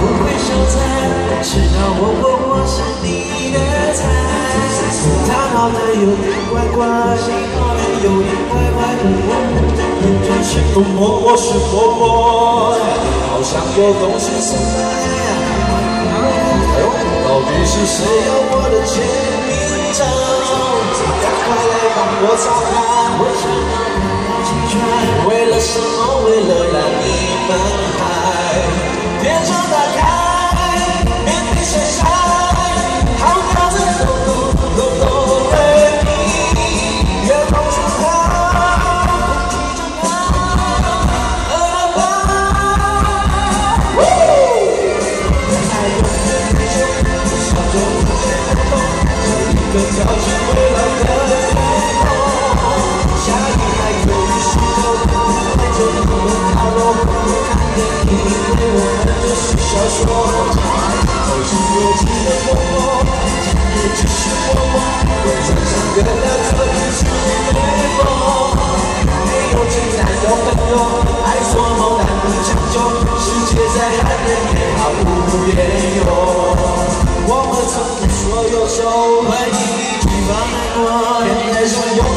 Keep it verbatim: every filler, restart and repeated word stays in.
会小菜，吃到我我我是你的菜。他好的有点怪怪，你好的有点怪怪的我，真是多么我是多么，好像有东西送来。到底是谁要我的签名照？赶快来帮我找看，我想要看清楚，为了什么？为了让你们嗨，天窗打开，面对谁晒，好鸟子咚咚咚咚对你，月光出海，空气正好，爱永远不休，小就不见不痛，这一个叫是未来的天空，下雨还有雨湿透，带着你们靠拢，看电影，因为我们就是小说，都是有情的梦梦，今日只是我梦，我站上月亮可以是美梦，没有情难有朋友，爱做梦难不长久，世界再寒冷也毫无缘由，我们曾经所有愁回忆，去把难过变成拥